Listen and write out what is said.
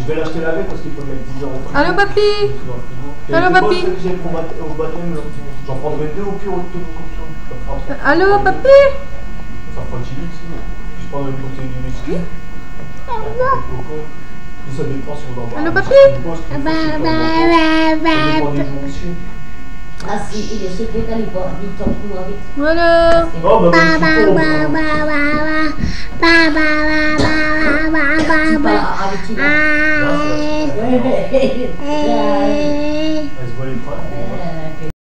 Je vais l'acheter la veille parce qu'il faut mettre 10 euros. Allô, papy? Allô, papy? Au baptême, j'en prendrai 2 au pire au tout. Allô, papy? Ça fera 10 litres sinon. Je prendrai une bouteille de whisky. Et ça dépend si on en boit. Allô, papy? Ça dépend des jours aussi. Ah si, il est secrétaire, il tombe tout avec. Voilà. Oh, bah, Tu parles avec qui là?